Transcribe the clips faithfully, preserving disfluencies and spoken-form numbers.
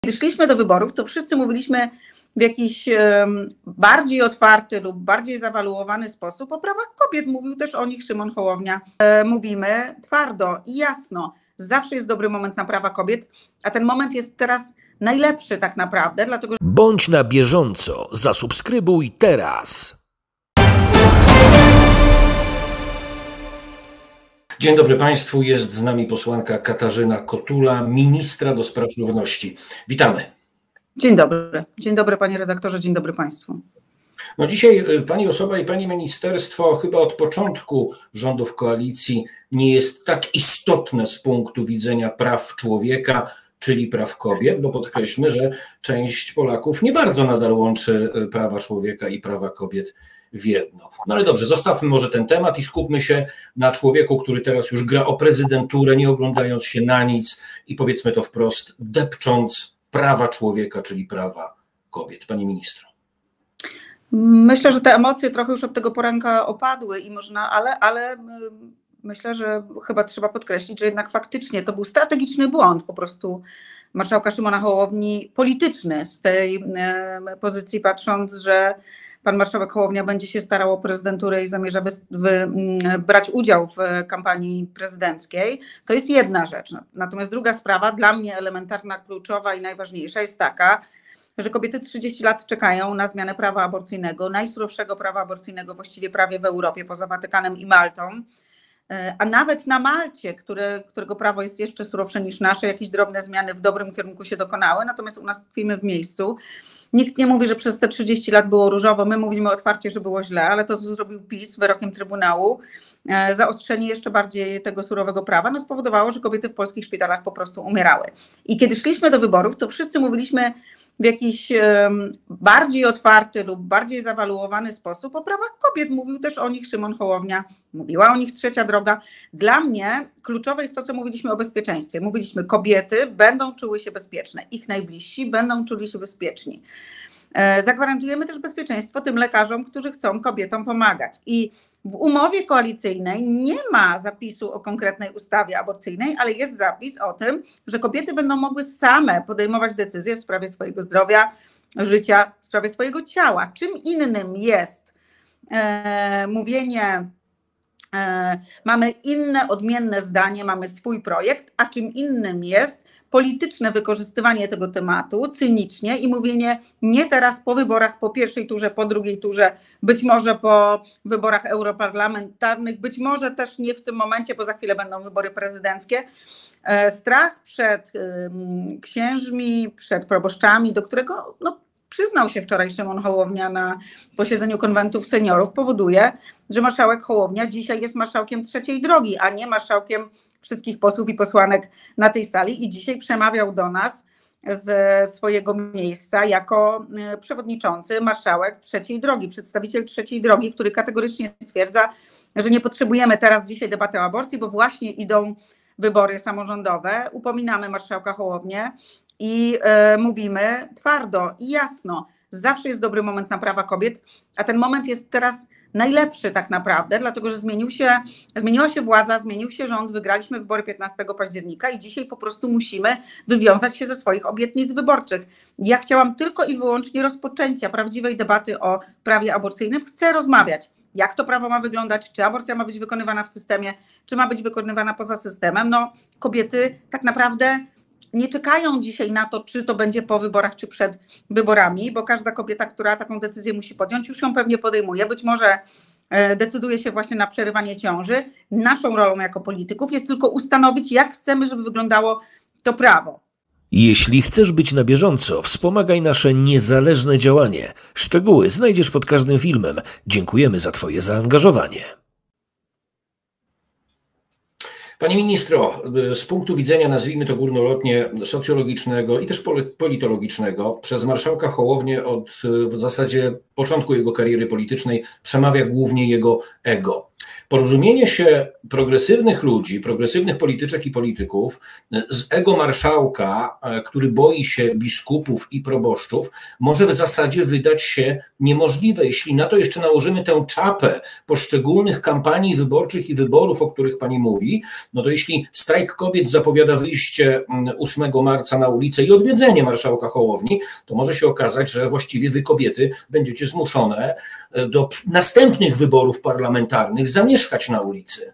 Kiedy szliśmy do wyborów, to wszyscy mówiliśmy w jakiś um, bardziej otwarty lub bardziej zawaluowany sposób o prawach kobiet. Mówił też o nich Szymon Hołownia. E, mówimy twardo i jasno. Zawsze jest dobry moment na prawa kobiet, a ten moment jest teraz najlepszy tak naprawdę, dlatego że... Bądź na bieżąco. Zasubskrybuj teraz. Dzień dobry Państwu, jest z nami posłanka Katarzyna Kotula, ministra do spraw równości. Witamy. Dzień dobry. Dzień dobry panie redaktorze, dzień dobry Państwu. No dzisiaj pani osoba i pani ministerstwo chyba od początku rządów koalicji nie jest tak istotne z punktu widzenia praw człowieka, czyli praw kobiet, bo podkreślmy, że część Polaków nie bardzo nadal łączy prawa człowieka i prawa kobiet w jedno. No ale dobrze, zostawmy może ten temat i skupmy się na człowieku, który teraz już gra o prezydenturę, nie oglądając się na nic i powiedzmy to wprost, depcząc prawa człowieka, czyli prawa kobiet. Pani ministro. Myślę, że te emocje trochę już od tego poranka opadły i można, ale, ale myślę, że chyba trzeba podkreślić, że jednak faktycznie to był strategiczny błąd po prostu marszałka Szymona Hołowni, polityczny z tej pozycji, patrząc, że pan marszałek Hołownia będzie się starał o prezydenturę i zamierza wy, wy, brać udział w kampanii prezydenckiej. To jest jedna rzecz. Natomiast druga sprawa, dla mnie elementarna, kluczowa i najważniejsza jest taka, że kobiety trzydzieści lat czekają na zmianę prawa aborcyjnego, najsurowszego prawa aborcyjnego właściwie prawie w Europie, poza Watykanem i Maltą. A nawet na Malcie, które, którego prawo jest jeszcze surowsze niż nasze, jakieś drobne zmiany w dobrym kierunku się dokonały, natomiast u nas tkwimy w miejscu. Nikt nie mówi, że przez te trzydzieści lat było różowo, my mówimy otwarcie, że było źle, ale to, co zrobił PiS wyrokiem Trybunału, zaostrzenie jeszcze bardziej tego surowego prawa, no spowodowało, że kobiety w polskich szpitalach po prostu umierały. I kiedy szliśmy do wyborów, to wszyscy mówiliśmy w jakiś um, bardziej otwarty lub bardziej zawaluowany sposób o prawach kobiet. Mówił też o nich Szymon Hołownia, mówiła o nich Trzecia Droga. Dla mnie kluczowe jest to, co mówiliśmy o bezpieczeństwie. Mówiliśmy, kobiety będą czuły się bezpieczne, ich najbliżsi będą czuli się bezpieczni. E, zagwarantujemy też bezpieczeństwo tym lekarzom, którzy chcą kobietom pomagać. I w umowie koalicyjnej nie ma zapisu o konkretnej ustawie aborcyjnej, ale jest zapis o tym, że kobiety będą mogły same podejmować decyzje w sprawie swojego zdrowia, życia, w sprawie swojego ciała. Czym innym jest e, mówienie, e, mamy inne, odmienne zdanie, mamy swój projekt, a czym innym jest polityczne wykorzystywanie tego tematu cynicznie i mówienie nie teraz po wyborach, po pierwszej turze, po drugiej turze, być może po wyborach europarlamentarnych, być może też nie w tym momencie, bo za chwilę będą wybory prezydenckie. Strach przed księżmi, przed proboszczami, do którego no, przyznał się wczoraj Szymon Hołownia na posiedzeniu konwentów seniorów, powoduje, że marszałek Hołownia dzisiaj jest marszałkiem Trzeciej Drogi, a nie marszałkiem wszystkich posłów i posłanek na tej sali i dzisiaj przemawiał do nas z swojego miejsca jako przewodniczący marszałek Trzeciej Drogi, przedstawiciel Trzeciej Drogi, który kategorycznie stwierdza, że nie potrzebujemy teraz dzisiaj debaty o aborcji, bo właśnie idą wybory samorządowe. Upominamy marszałka Hołownię i y, mówimy twardo i jasno, zawsze jest dobry moment na prawa kobiet, a ten moment jest teraz najlepszy tak naprawdę, dlatego że zmienił się, zmieniła się władza, zmienił się rząd, wygraliśmy wybory piętnastego października i dzisiaj po prostu musimy wywiązać się ze swoich obietnic wyborczych. Ja chciałam tylko i wyłącznie rozpoczęcia prawdziwej debaty o prawie aborcyjnym. Chcę rozmawiać, jak to prawo ma wyglądać, czy aborcja ma być wykonywana w systemie, czy ma być wykonywana poza systemem. No, kobiety tak naprawdę nie czekają dzisiaj na to, czy to będzie po wyborach, czy przed wyborami, bo każda kobieta, która taką decyzję musi podjąć, już ją pewnie podejmuje. Być może decyduje się właśnie na przerywanie ciąży. Naszą rolą jako polityków jest tylko ustanowić, jak chcemy, żeby wyglądało to prawo. Jeśli chcesz być na bieżąco, wspomagaj nasze niezależne działanie. Szczegóły znajdziesz pod każdym filmem. Dziękujemy za Twoje zaangażowanie. Pani ministro, z punktu widzenia, nazwijmy to górnolotnie, socjologicznego i też politologicznego, przez marszałka Hołownię od w zasadzie początku jego kariery politycznej przemawia głównie jego ego. Porozumienie się progresywnych ludzi, progresywnych polityczek i polityków z ego marszałka, który boi się biskupów i proboszczów, może w zasadzie wydać się niemożliwe. Jeśli na to jeszcze nałożymy tę czapę poszczególnych kampanii wyborczych i wyborów, o których pani mówi, no to jeśli strajk kobiet zapowiada wyjście ósmego marca na ulicę i odwiedzenie marszałka Hołowni, to może się okazać, że właściwie wy, kobiety, będziecie zmuszone do następnych wyborów parlamentarnych zamieszkać na ulicy.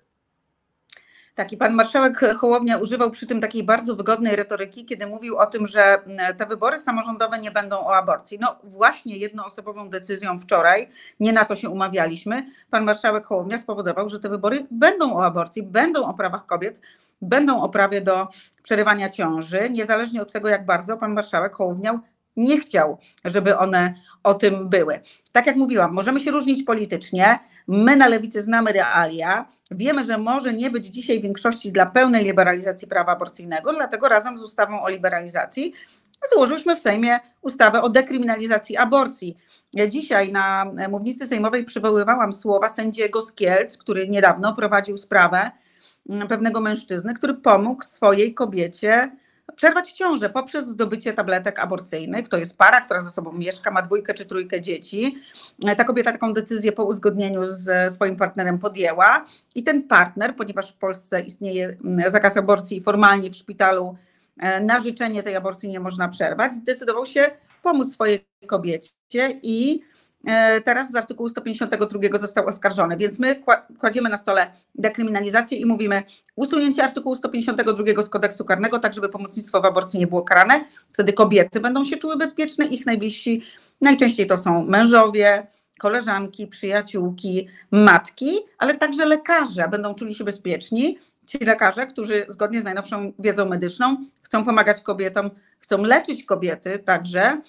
Tak, i pan marszałek Hołownia używał przy tym takiej bardzo wygodnej retoryki, kiedy mówił o tym, że te wybory samorządowe nie będą o aborcji. No właśnie jednoosobową decyzją wczoraj, nie na to się umawialiśmy, pan marszałek Hołownia spowodował, że te wybory będą o aborcji, będą o prawach kobiet, będą o prawie do przerywania ciąży, niezależnie od tego, jak bardzo pan marszałek Hołownia nie chciał, żeby one o tym były. Tak jak mówiłam, możemy się różnić politycznie, my na lewicy znamy realia, wiemy, że może nie być dzisiaj większości dla pełnej liberalizacji prawa aborcyjnego, dlatego razem z ustawą o liberalizacji złożyliśmy w Sejmie ustawę o dekryminalizacji aborcji. Ja dzisiaj na mównicy sejmowej przywoływałam słowa sędziego z Kielc, który niedawno prowadził sprawę pewnego mężczyzny, który pomógł swojej kobiecie przerwać ciążę poprzez zdobycie tabletek aborcyjnych. To jest para, która ze sobą mieszka, ma dwójkę czy trójkę dzieci. Ta kobieta taką decyzję po uzgodnieniu z swoim partnerem podjęła i ten partner, ponieważ w Polsce istnieje zakaz aborcji formalnie w szpitalu na życzenie tej aborcji nie można przerwać, zdecydował się pomóc swojej kobiecie i teraz z artykułu sto pięćdziesiątego drugiego został oskarżony, więc my kładziemy na stole dekryminalizację i mówimy usunięcie artykułu sto pięćdziesiątego drugiego z kodeksu karnego, tak żeby pomocnictwo w aborcji nie było karane. Wtedy kobiety będą się czuły bezpieczne, ich najbliżsi, najczęściej to są mężowie, koleżanki, przyjaciółki, matki, ale także lekarze będą czuli się bezpieczni. Ci lekarze, którzy zgodnie z najnowszą wiedzą medyczną chcą pomagać kobietom, chcą leczyć kobiety także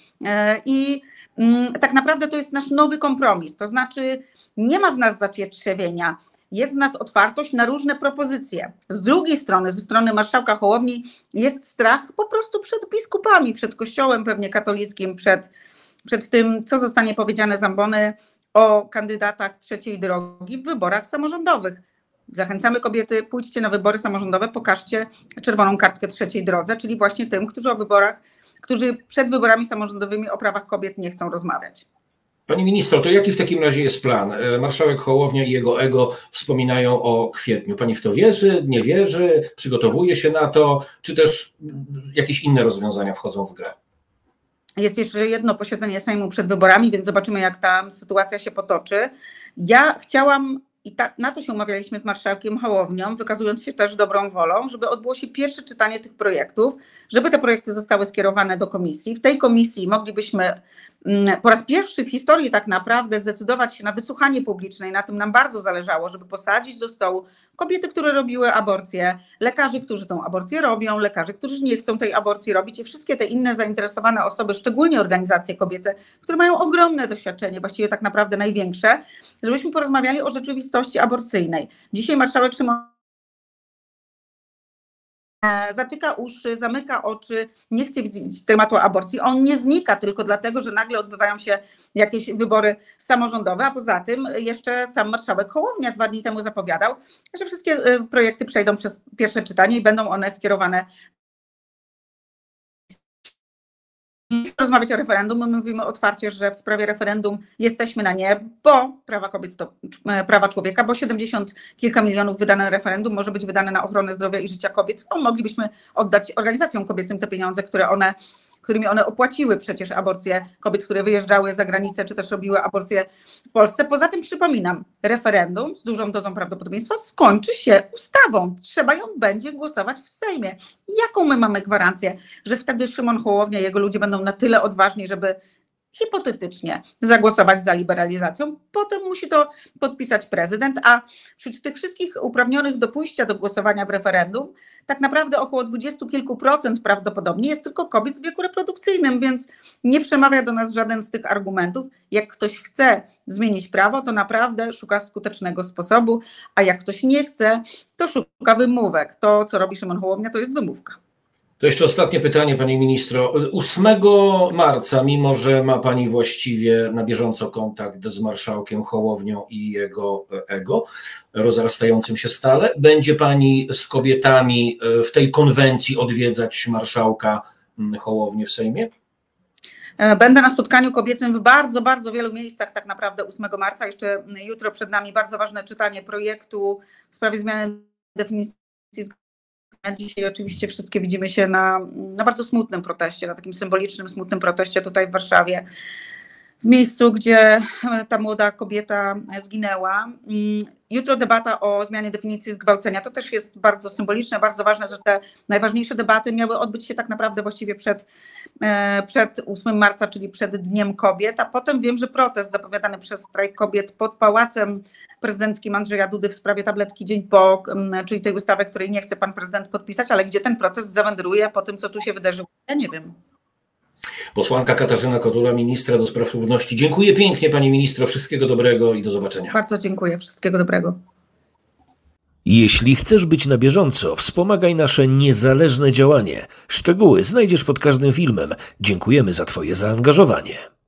i tak naprawdę to jest nasz nowy kompromis, to znaczy nie ma w nas zacietrzewienia, jest w nas otwartość na różne propozycje. Z drugiej strony, ze strony marszałka Hołowni jest strach po prostu przed biskupami, przed kościołem pewnie katolickim, przed, przed tym, co zostanie powiedziane z ambony o kandydatach trzeciej drogi w wyborach samorządowych. Zachęcamy kobiety, pójdźcie na wybory samorządowe, pokażcie czerwoną kartkę trzeciej drodze, czyli właśnie tym, którzy o wyborach, którzy przed wyborami samorządowymi o prawach kobiet nie chcą rozmawiać. Pani ministro, to jaki w takim razie jest plan? Marszałek Hołownia i jego ego wspominają o kwietniu. Pani w to wierzy, nie wierzy, przygotowuje się na to, czy też jakieś inne rozwiązania wchodzą w grę? Jest jeszcze jedno posiedzenie Sejmu przed wyborami, więc zobaczymy, jak ta sytuacja się potoczy. Ja chciałam, i tak, na to się umawialiśmy z marszałkiem Hołownią, wykazując się też dobrą wolą, żeby odbyło się pierwsze czytanie tych projektów, żeby te projekty zostały skierowane do komisji. W tej komisji moglibyśmy po raz pierwszy w historii tak naprawdę zdecydować się na wysłuchanie publiczne i na tym nam bardzo zależało, żeby posadzić do stołu kobiety, które robiły aborcję, lekarzy, którzy tą aborcję robią, lekarzy, którzy nie chcą tej aborcji robić i wszystkie te inne zainteresowane osoby, szczególnie organizacje kobiece, które mają ogromne doświadczenie, właściwie tak naprawdę największe, żebyśmy porozmawiali o rzeczywistości aborcyjnej. Dzisiaj marszałek Szymon zatyka uszy, zamyka oczy, nie chce widzieć tematu aborcji. On nie znika tylko dlatego, że nagle odbywają się jakieś wybory samorządowe, a poza tym jeszcze sam marszałek Hołownia dwa dni temu zapowiadał, że wszystkie projekty przejdą przez pierwsze czytanie i będą one skierowane. Rozmawiać o referendum, my mówimy otwarcie, że w sprawie referendum jesteśmy na nie, bo prawa kobiet to prawa człowieka, bo siedemdziesiąt kilka milionów wydane na referendum może być wydane na ochronę zdrowia i życia kobiet. O, moglibyśmy oddać organizacjom kobiecym te pieniądze, które one, którymi one opłaciły przecież aborcje kobiet, które wyjeżdżały za granicę, czy też robiły aborcje w Polsce. Poza tym przypominam, referendum z dużą dozą prawdopodobieństwa skończy się ustawą. Trzeba ją będzie głosować w Sejmie. Jaką my mamy gwarancję, że wtedy Szymon Hołownia i jego ludzie będą na tyle odważni, żeby hipotetycznie zagłosować za liberalizacją, potem musi to podpisać prezydent, a wśród tych wszystkich uprawnionych do pójścia do głosowania w referendum tak naprawdę około dwudziestu kilku procent prawdopodobnie jest tylko kobiet w wieku reprodukcyjnym, więc nie przemawia do nas żaden z tych argumentów. Jak ktoś chce zmienić prawo, to naprawdę szuka skutecznego sposobu, a jak ktoś nie chce, to szuka wymówek. To, co robi Szymon Hołownia, to jest wymówka. To jeszcze ostatnie pytanie, Pani Ministro. ósmego marca, mimo że ma Pani właściwie na bieżąco kontakt z marszałkiem Hołownią i jego ego, rozrastającym się stale, będzie Pani z kobietami w tej konwencji odwiedzać marszałka Hołownię w Sejmie? Będę na spotkaniu kobiecym w bardzo, bardzo wielu miejscach tak naprawdę ósmego marca. Jeszcze jutro przed nami bardzo ważne czytanie projektu w sprawie zmiany definicji. Dzisiaj oczywiście wszystkie widzimy się na, na bardzo smutnym proteście, na takim symbolicznym, smutnym proteście tutaj w Warszawie, w miejscu, gdzie ta młoda kobieta zginęła. Jutro debata o zmianie definicji zgwałcenia. To też jest bardzo symboliczne, bardzo ważne, że te najważniejsze debaty miały odbyć się tak naprawdę właściwie przed, przed ósmego marca, czyli przed Dniem Kobiet, a potem wiem, że protest zapowiadany przez strajk kobiet pod Pałacem Prezydenckim Andrzeja Dudy w sprawie tabletki dzień po, czyli tej ustawy, której nie chce pan prezydent podpisać, ale gdzie ten protest zawędruje po tym, co tu się wydarzyło, ja nie wiem. Posłanka Katarzyna Kotula, ministra do spraw równości. Dziękuję pięknie, Pani Ministro. Wszystkiego dobrego i do zobaczenia. Bardzo dziękuję. Wszystkiego dobrego. Jeśli chcesz być na bieżąco, wspomagaj nasze niezależne działanie. Szczegóły znajdziesz pod każdym filmem. Dziękujemy za Twoje zaangażowanie.